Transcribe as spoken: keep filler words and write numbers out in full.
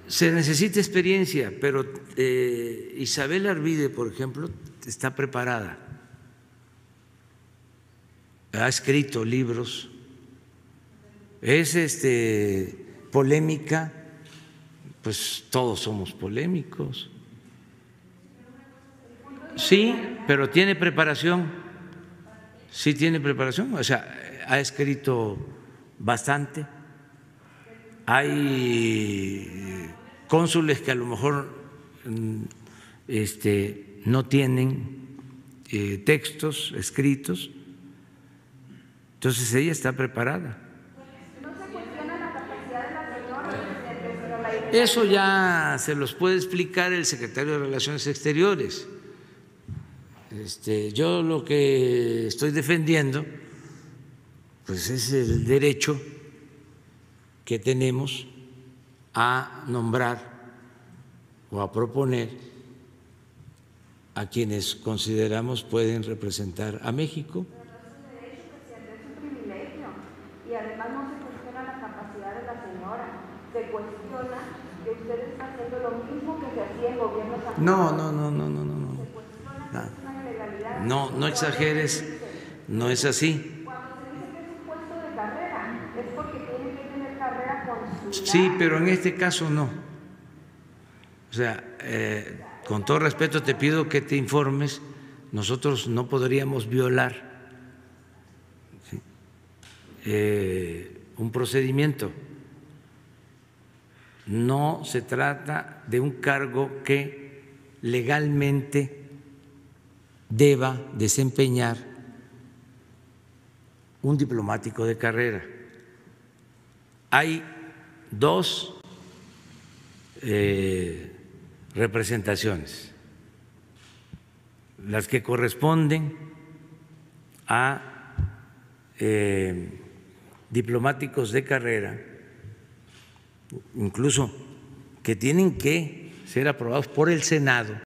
Se necesita experiencia, pero eh, Isabel Arvide, por ejemplo, está preparada, ha escrito libros, es este, polémica, pues todos somos polémicos. Sí, pero tiene preparación, sí tiene preparación, o sea, ha escrito bastante. Hay cónsules que a lo mejor este, no tienen eh, textos escritos, entonces ella está preparada. ¿No se cuestiona la capacidad de la señora, presidente, pero la idea? Eso ya se los puede explicar el secretario de Relaciones Exteriores. Este, yo lo que estoy defendiendo pues es el derecho que tenemos a nombrar o a proponer a quienes consideramos pueden representar a México. Pero no es un derecho, presidente, es un privilegio. Y además no se cuestiona la capacidad de la señora, se cuestiona que usted está haciendo lo mismo que se hacía en gobiernos anteriores. No, no, no, no, no, no. Se cuestiona que es una ilegalidad. No, no exageres, no es así. Cuando se dice que es un puesto de carrera, es porque tiene que tener carrera consular. Sí, pero en este caso no. O sea, eh, con todo respeto te pido que te informes, nosotros no podríamos violar ¿sí? eh, un procedimiento. No se trata de un cargo que legalmente deba desempeñar un diplomático de carrera. Hay dos eh, representaciones, las que corresponden a eh, diplomáticos de carrera, incluso que tienen que ser aprobados por el Senado